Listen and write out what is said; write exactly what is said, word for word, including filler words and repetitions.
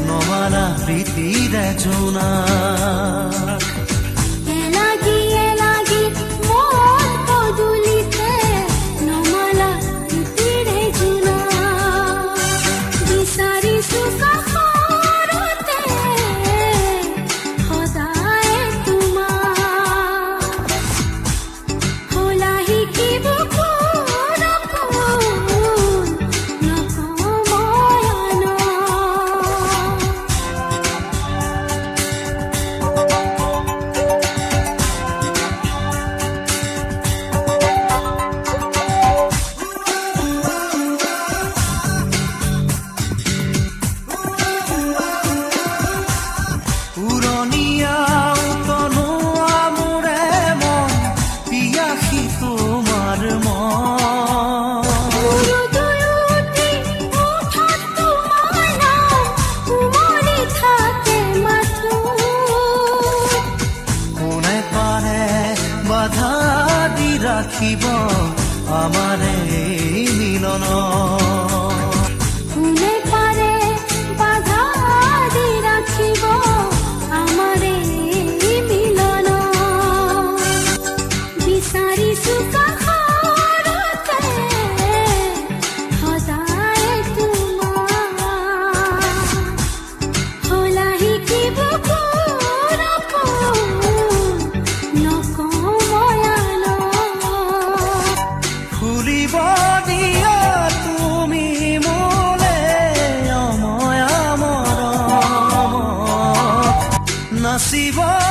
নমালা প্ৰীতিৰে জোনা এলাগি এলাগি মন পদুলিতে নমালা প্ৰীতিৰে জোনা বিচাৰিছো কাষৰতে সদায় তোমাৰ হলাহি কি বুকুৰ কোন নকময়ান পুৰণিয়া উতনোৱা মোৰে মন পিয়াসী তোমাৰ মন উৰুদুৰুতি উঠাত তোমাৰ নাম উমলি থাকে মাথো কোনে পাৰে বাধা দি ৰাখিব আমাৰ এই মিলন কোনে পাৰে বাধা দি ৰাখিব আমাৰ এই মিলন বিচাৰিছো কাষৰতে সদায় তোমাৰ হলাহি কি বুকুৰ কোন নকময়ান খুলিব দিয়া তুমি মোলে অময়া মৰম নাচিব